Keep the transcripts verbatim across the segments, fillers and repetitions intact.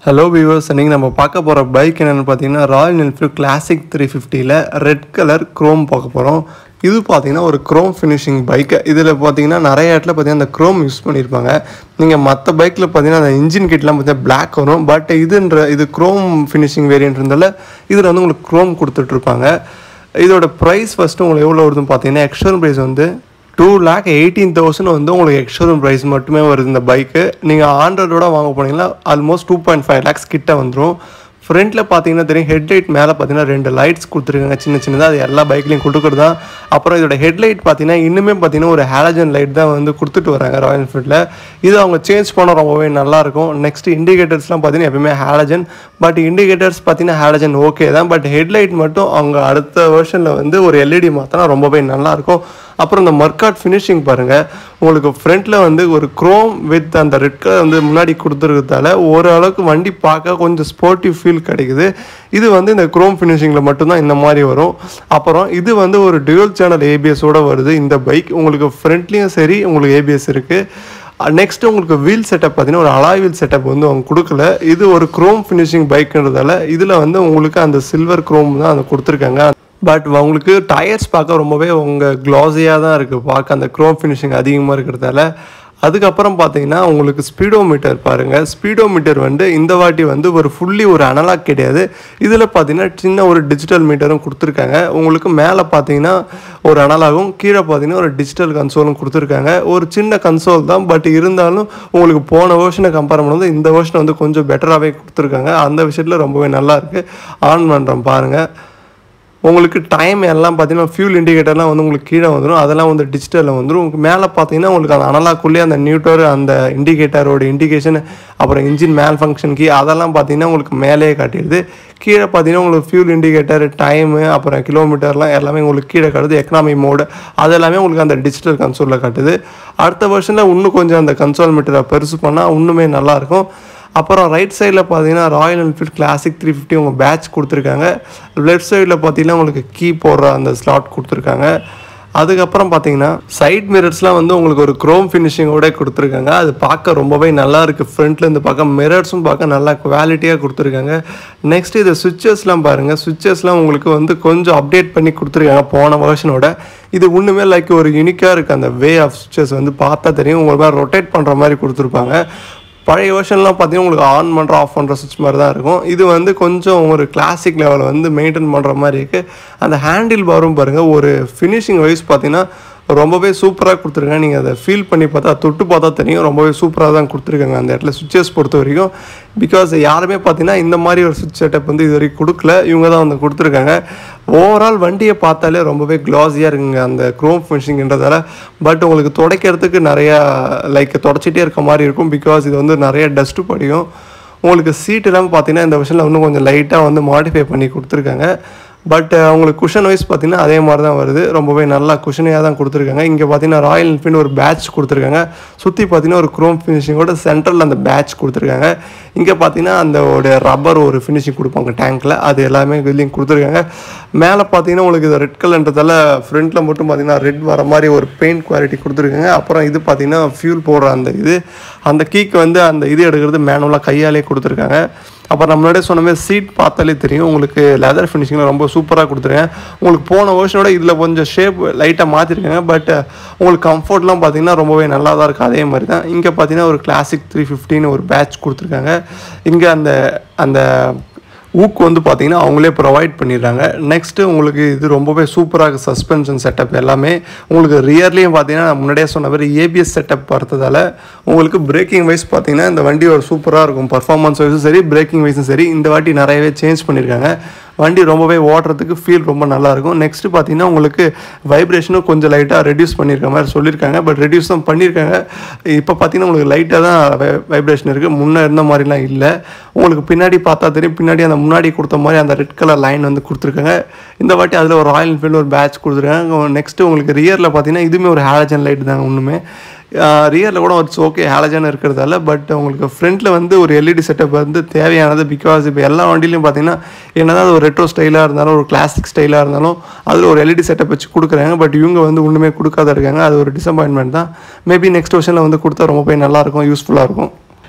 Hello viewers, இன்னைக்கு நம்ம பார்க்க போற பைக் என்னன்னு பார்த்தீங்கன்னா Royal Enfield Classic three fifty ல ரெட் கலர் chrome பார்க்க போறோம். இது பார்த்தீங்கன்னா ஒரு chrome finishing பைக். இதுல பார்த்தீங்கன்னா நிறைய இடத்துல பார்த்தீங்கன்னா அந்த chrome யூஸ் பண்ணிருப்பாங்க. நீங்க மத்த பைக்ல பார்த்தீங்கன்னா அந்த இன்ஜின் கிட்லாம் பார்த்தீங்கன்னா black வரும். பட் இதுன்ற இது chrome finishing வேரியன்ட் இருந்தால இதுல வந்து உங்களுக்கு chrome கொடுத்துட்டு இருப்பாங்க. இதோட பிரைஸ் ஃபர்ஸ்ட் உங்களுக்கு எவ்வளவு வருதுன்னு பார்த்தீங்கன்னா எக்ஸ்டர்னல் பிரைஸ் வந்து two lakh eighteen thousand வந்து உங்களுக்கு எக்ஸ்ஷோரூம் ப்ரைஸ் மட்டுமே வருது இந்த பைக்கு. நீங்கள் ஆண்ட்ராய்டோட வாங்க போனீங்கன்னா almost two point five lakhs கிட்ட வந்துடும். ஃப்ரண்ட்டில் பார்த்தீங்கன்னா தெரியும் ஹெட்லைட் மேலே பார்த்தீங்கன்னா ரெண்டு லைட்ஸ் கொடுத்துருக்காங்க சின்ன சின்னதாக. அது எல்லா பைக்லையும் கொடுக்குறது தான். அப்புறம் இதோட ஹெட்லைட் பார்த்தீங்கன்னா இன்னுமே பார்த்தீங்கன்னா ஒரு ஹாலஜன் லைட் தான் வந்து கொடுத்துட்டு வராங்க ராயல் என்ஃபீல்டில். இது அவங்க சேஞ்ச் பண்ண ரொம்பவே நல்லாயிருக்கும். நெக்ஸ்ட் இண்டிகேட்டர்ஸ்லாம் பார்த்தீங்கன்னா எப்பவுமே ஹாலஜன். பட் இண்டிகேட்டர்ஸ் பார்த்தீங்கன்னா ஹாலஜன் ஓகே தான். பட் ஹெட்லைட் மட்டும் அவங்க அடுத்த வெர்ஷனில் வந்து ஒரு எல்இடி மாற்றினா ரொம்பவே நல்லாயிருக்கும். அப்புறம் இந்த மர்காட் ஃபினிஷிங் பாருங்கள், உங்களுக்கு ஃப்ரண்ட்டில் வந்து ஒரு க்ரோம் வித் அந்த ரெட் கலர் வந்து முன்னாடி கொடுத்துருக்கிறதால ஓரளவுக்கு வண்டி பார்க்க கொஞ்சம் ஸ்போர்ட்டிவ் ஃபீல் கிடைக்குது. இது வந்து இந்த க்ரோம் ஃபினிஷிங்கில் மட்டும்தான் இந்த மாதிரி வரும். அப்புறம் இது வந்து ஒரு டியூவல் சேனல் ஏபிஎஸோடு வருது இந்த பைக். உங்களுக்கு ஃப்ரண்ட்லேயும் சரி உங்களுக்கு ஏபிஎஸ் இருக்குது. நெக்ஸ்ட்டு உங்களுக்கு வீல் செட்டப் பார்த்தீங்கன்னா ஒரு அலாய் வீல் செட்டப் வந்து அவங்க கொடுக்கல. இது ஒரு க்ரோம் ஃபினிஷிங் பைக்குன்றதால இதில் வந்து உங்களுக்கு அந்த சில்வர் க்ரோம் தான் அதை கொடுத்துருக்காங்க. பட் உங்களுக்கு டயர்ஸ் பார்க்க ரொம்பவே உங்கள் க்ளாஸியாக தான் இருக்குது பார்க்க, அந்த க்ரோம் ஃபினிஷிங் அதிகமாக இருக்கிறதால. அதுக்கப்புறம் பார்த்தீங்கன்னா உங்களுக்கு ஸ்பீடோமீட்டர் பாருங்கள். ஸ்பீடோமீட்டர் வந்து இந்த வாட்டி வந்து ஒரு ஃபுல்லி ஒரு அனலாக் கிடையாது. இதில் பார்த்தீங்கன்னா சின்ன ஒரு டிஜிட்டல் மீட்டரும் கொடுத்துருக்காங்க. உங்களுக்கு மேலே பார்த்தீங்கன்னா ஒரு அனலாகும், கீழே பார்த்தீங்கன்னா ஒரு டிஜிட்டல் கன்சோலும் கொடுத்துருக்காங்க. ஒரு சின்ன கன்சோல் தான், பட் இருந்தாலும் உங்களுக்கு போன வேர்ஷனை கம்பேர் பண்ணும்போது இந்த வேர்ஷனை வந்து கொஞ்சம் பெட்டராகவே கொடுத்துருக்காங்க. அந்த விஷயத்தில் ரொம்பவே நல்லாயிருக்கு. ஆன் பண்ணுறோம் பாருங்கள். உங்களுக்கு டைம் எல்லாம் பார்த்தீங்கன்னா ஃபியூல் இண்டிகேட்டர்லாம் வந்து உங்களுக்கு கீழே வந்துடும். அதெல்லாம் வந்து டிஜிட்டலில் வந்துடும். உங்களுக்கு மேலே பார்த்தீங்கன்னா உங்களுக்கு அந்த அனலாக்குள்ளேயே அந்த நியூட்டர் அந்த இண்டிகேட்டரோட இண்டிகேஷன் அப்புறம் இன்ஜின் மேல் ஃபங்க்ஷன் கீ அதெல்லாம் பார்த்தீங்கன்னா உங்களுக்கு மேலேயே காட்டிடுது. கீழே பார்த்தீங்கன்னா உங்களுக்கு ஃபியூல் இண்டிகேட்டர் டைமு அப்புறம் கிலோமீட்டர்லாம் எல்லாமே உங்களுக்கு கீழே காட்டுது. எக்கனாமி மோடு அதெல்லாமே உங்களுக்கு அந்த டிஜிட்டல் கன்சோலில் காட்டுது. அடுத்த வருஷனில் இன்னும் கொஞ்சம் அந்த கன்சோல் மீட்டரை பெருசு பண்ணால் இன்னுமே நல்லாயிருக்கும். அப்புறம் ரைட் சைடில் பார்த்தீங்கன்னா Royal Enfield classic three fifty உங்கள் பேட்ச் கொடுத்துருக்காங்க. லெஃப்ட் சைடில் பார்த்தீங்கன்னா உங்களுக்கு கீ போடுற அந்த ஸ்லாட் கொடுத்துருக்காங்க. அதுக்கப்புறம் பார்த்தீங்கன்னா சைட் மிரர்ஸ்லாம் வந்து உங்களுக்கு ஒரு க்ரோம் ஃபினிஷிங்கோட கொடுத்துருக்காங்க. அது பார்க்க ரொம்பவே நல்லா இருக்குது. ஃப்ரண்ட்லேருந்து பார்க்க மிரர்ஸும் பார்க்க நல்லா குவாலிட்டியாக கொடுத்துருக்காங்க. நெக்ஸ்ட் இது சுவிச்சஸ்லாம் பாருங்கள். சுவிச்சஸ்லாம் உங்களுக்கு வந்து கொஞ்சம் அப்டேட் பண்ணி கொடுத்துருக்காங்க போன வெர்ஷனோட. இது ஒன்றுமே லைக் ஒரு யூனிக்காக இருக்குது. அந்த வே ஆஃப் சுவிச்சஸ் வந்து பார்த்தா தெரியும். உங்களுக்கு மாதிரி ரொட்டேட் பண்ணுற மாதிரி கொடுத்துருப்பாங்க. பழைய வெர்ஷன்லாம் பார்த்தீங்கன்னா உங்களுக்கு ஆன் பண்ணுற ஆஃப் பண்ணுற சுவிட்ச் மாதிரி தான் இருக்கும். இது வந்து கொஞ்சம் ஒரு கிளாசிக் லெவலில் வந்து மெயின்டைன் பண்ணுற மாதிரி இருக்குது. அந்த ஹேண்டில் பாரும் பாருங்கள், ஒரு ஃபினிஷிங் வைஸ் பார்த்தீங்கன்னா ரொம்பவே சூப்பராக கொடுத்துருக்காங்க. நீங்கள் அதை ஃபீல் பண்ணி பார்த்தா தொட்டு பார்த்தா தெரியும். ரொம்பவே சூப்பராக தான் கொடுத்துருக்காங்க அந்த இடத்துல சுவிச்சஸ் பொறுத்த வரைக்கும். பிகாஸ் யாருமே பார்த்தீங்கன்னா இந்த மாதிரி ஒரு சுவிட்ச் செட்டப் வந்து இது வரைக்கும் கொடுக்கல. இவங்க தான் வந்து கொடுத்துருக்காங்க. ஓவரால் வண்டியை பார்த்தாலே ரொம்பவே க்ளாஸியாக இருக்குங்க அந்த க்ரோம் ஃபினிஷிங்கிறதால. பட் உங்களுக்கு துடைக்கிறதுக்கு நிறையா லைக் தொடச்சிட்டே இருக்க மாதிரி இருக்கும். பிகாஸ் இது வந்து நிறைய டஸ்ட்டு படியும். உங்களுக்கு சீட் எல்லாம் பார்த்தீங்கன்னா இந்த விஷயத்தில் இன்னும் கொஞ்சம் லைட்டாக வந்து மாடிஃபை பண்ணி கொடுத்துருக்காங்க. பட் உங்களுக்கு குஷன் வைஸ் பார்த்தீங்கன்னா அதே மாதிரி தான் வருது. ரொம்பவே நல்லா குஷனையாக தான் கொடுத்துருக்காங்க. இங்கே பார்த்தீங்கன்னா ராயல் என்ஃபீல்டு ஒரு பேட்ச் கொடுத்துருக்காங்க. சுற்றி பார்த்தீங்கன்னா ஒரு க்ரோம் ஃபினிஷிங்கோட சென்ட்ரலில் அந்த பேட்ச் கொடுத்துருக்காங்க. இங்கே பார்த்தீங்கன்னா அந்த ஒரு ரப்பர் ஒரு ஃபினிஷிங் கொடுப்பாங்க டேங்க்கில், அது எல்லாமே இதுலேயும் கொடுத்துருக்காங்க. மேலே பார்த்தீங்கன்னா உங்களுக்கு இது ரெட் கலர்ன்றதால ஃப்ரண்ட்டில் மட்டும் பார்த்தீங்கன்னா ரெட் வர மாதிரி ஒரு பெயிண்ட் குவாலிட்டி கொடுத்துருக்காங்க. அப்புறம் இது பார்த்தீங்கன்னா ஃபியூல் போடுற அந்த இது அந்த கீக்கு வந்து அந்த இது எடுக்கிறது மேனுவலாக கையாலே கொடுத்துருக்காங்க. அப்புறம் நம்மளோடய சொன்ன மாதிரி சீட் பார்த்தாலே தெரியும் உங்களுக்கு லெதர் ஃபினிஷிங்கில் ரொம்ப சூப்பராக கொடுத்துருக்கேன். உங்களுக்கு போன வருஷனோட இதில் கொஞ்சம் ஷேப் லைட்டாக மாற்றிருக்காங்க. பட் உங்களுக்கு கம்ஃபர்ட்லாம் பார்த்தீங்கன்னா ரொம்பவே நல்லா தான் இருக்குது. அதே மாதிரி தான் இங்கே பார்த்தீங்கன்னா ஒரு கிளாசிக் த்ரீ ஃபிஃப்டின்னு ஒரு பேட்ச் கொடுத்துருக்காங்க. இங்கே அந்த அந்த ஊக்கு வந்து பார்த்தீங்கன்னா அவங்களே ப்ரொவைட் பண்ணிடுறாங்க. நெக்ஸ்ட்டு உங்களுக்கு இது ரொம்பவே சூப்பராக சஸ்பென்ஷன் செட்டப் எல்லாமே உங்களுக்கு ரியர்லேயும் பார்த்தீங்கன்னா முன்னாடியே சொன்ன மாதிரி ஏபிஎஸ் செட்டப் பார்த்ததால உங்களுக்கு பிரேக்கிங் வைஸ் பார்த்தீங்கன்னா இந்த வண்டி ஒரு சூப்பராக இருக்கும். பர்ஃபார்மன்ஸ் வைஸும் சரி பிரேக்கிங் வைஸும் சரி இந்த வாட்டி நிறையவே சேஞ்ச் பண்ணியிருக்காங்க. வண்டி ரொம்பவே ஓட்டுறதுக்கு ஃபீல் ரொம்ப நல்லாயிருக்கும். நெக்ஸ்ட்டு பார்த்தீங்கன்னா உங்களுக்கு வைப்ரேஷனும் கொஞ்சம் லைட்டாக ரெடியூஸ் பண்ணியிருக்க மாதிரி சொல்லியிருக்காங்க. பட் ரெடியூஸ் தான் பண்ணியிருக்காங்க. இப்போ பார்த்தீங்கன்னா உங்களுக்கு லைட்டாக தான் வைப்ரேஷன் இருக்குது. முன்னே இருந்த மாதிரிலாம் இல்லை. உங்களுக்கு பின்னாடி பார்த்தா தெரியும். பின்னாடி அந்த முன்னாடி கொடுத்த மாதிரி அந்த ரெட் கலர் லைன் வந்து கொடுத்துருக்காங்க. இந்த வாட்டி அதில் ஒரு ராயல் என்ஃபீல்டு ஒரு பேட்ச் கொடுத்துருக்காங்க. நெக்ஸ்ட்டு உங்களுக்கு ரியரில் பார்த்தீங்கன்னா இதுவுமே ஒரு ஹாலஜன் லைட் தாங்க ஒன்றுமே. ரியரில் கூட இட்ஸ் ஓகே ஹாலஜன் இருக்கிறதால. பட் உங்களுக்கு ஃப்ரண்ட்டில் வந்து ஒரு எல்இடி செட்டப் வந்து தேவையானது. பிகாஸ் இப்போ எல்லா வண்டிலையும் பார்த்தீங்கன்னா என்னதான் அது ஒரு ரெட்ரோ ஸ்டைலாக இருந்தாலும் ஒரு கிளாசிக் ஸ்டைலாக இருந்தாலும் அதில் ஒரு எல்இடி செட்டப் வச்சு கொடுக்குறாங்க. பட் இவங்க வந்து ஒன்றுமே கொடுக்காத இருக்காங்க. அது ஒரு டிசப்பாயின்மெண்ட் தான். மேபி நெக்ஸ்ட் வருஷனில் வந்து கொடுத்தா ரொம்ப போய் நல்லாயிருக்கும், யூஸ்ஃபுல்லாக இருக்கும்.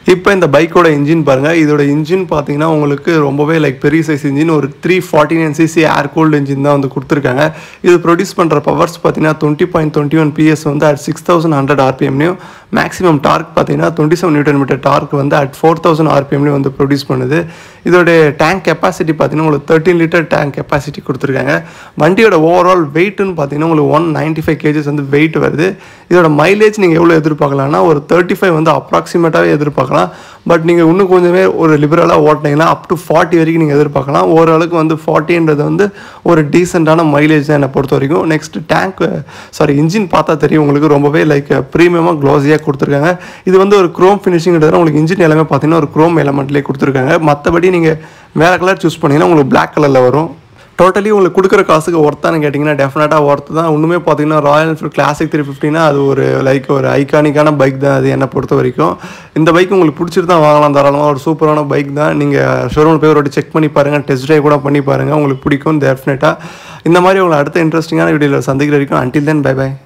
இப்போ இந்த பைக்கோட இன்ஜின் பாருங்கள். இதோட இன்ஜின் பார்த்தீங்கன்னா உங்களுக்கு ரொம்பவே லைக் பெரிய சைஸ் இன்ஜின், ஒரு three forty nine CC air cooled engine தான் வந்து கொடுத்துருக்காங்க. இது ப்ரொடியூஸ் பண்ணுற பவர்ஸ் பார்த்தீங்கன்னா twenty point twenty one PS வந்து அட் சிக்ஸ் தௌசண்ட் ஹண்ட்ரட் ஆர்பிஎம்லையும், மேக்ஸிமம் டார்க் பார்த்தீங்கன்னா twenty seven newton metre torque வந்து அட் ஃபோர் தௌசண்ட் ஆர்பிஎம்லையும் வந்து ப்ரொடியூஸ் பண்ணுது. இதோட டேங்க் கெப்பாசிட்டி பார்த்தீங்கன்னா உங்களுக்கு தேர்ட்டின் லிட்டர் டேங்க் கெப்பாசிட்டி கொடுத்துருக்காங்க. வண்டியோட ஓவரால் வெயிட்னு பார்த்தீங்கன்னா உங்களுக்கு ஒன் நைன்ட்டி ஃபைவ் கேஜஸ் வந்து வெயிட் வருது. இதோட மைலேஜ் நீங்கள் எவ்வளோ எதிர்பார்க்கலாம்னா ஒரு தேர்ட்டி ஃபைவ் வந்து அப்ராக்சிமேட்டாகவே எதிர்பார்க்கலாம். பட் நீங்கள் இன்னும் கொஞ்சமே ஒரு லிபரலாக ஓட்டினீங்கன்னா அப் டு ஃபார்ட்டி வரைக்கும் நீங்கள் எதிர்பார்க்கலாம். ஓரளவுக்கு வந்து ஃபார்ட்டின்றது வந்து ஒரு டீசெண்டான மைலேஜ் தான் என்னை பொறுத்த வரைக்கும். நெக்ஸ்ட் டேங்க் சாரி இன்ஜின் பார்த்தா தெரியும் உங்களுக்கு, ரொம்பவே லைக் ப்ரீமியமாக க்ளோஸியாக கொடுத்துருக்காங்க. இது வந்து ஒரு க்ரோம் ஃபினிஷிங்கிறதுனால உங்களுக்கு இன்ஜின் எல்லாமே பார்த்தீங்கன்னா ஒரு க்ரோம் எலமெண்ட்லேயே கொடுத்துருக்காங்க. மற்றபடி நீங்கள் வேறு கலர் சூஸ் பண்ணிங்கன்னா உங்களுக்கு பிளாக் கலரில் வரும். டோட்டலி உங்களுக்கு கொடுக்குற காசுக்கு ஒர்த்தானு கேட்டிங்கன்னா டெஃபினட்டாக ஒர்த்து தான். இன்னுமே பார்த்தீங்கன்னா ராயல் என்ஃபீல்ட் கிளாசிக் த்ரீ ஃபிஃப்டினா அது ஒரு லைக் ஒரு ஐகானிக்கான பைக் தான் அது என்னை பொறுத்த வரைக்கும். இந்த பைக் உங்களுக்கு பிடிச்சிட்டு தான் வாங்கலாம், தாராளமாக ஒரு சூப்பரான பைக் தான். நீங்கள் ஷோரூமில் போய் ஒரு வாட்டி செக் பண்ணி பாருங்கள், டெஸ்ட் ட்ரைவ் கூட பண்ணி பாருங்கள், உங்களுக்கு பிடிக்கும் டெஃபினட்டாக. இந்த மாதிரி உங்களை அடுத்த இன்ட்ரெஸ்டிங்கான வீடியோவில் சந்திக்கிற வரைக்கும் அன்டில் தென் பை பை.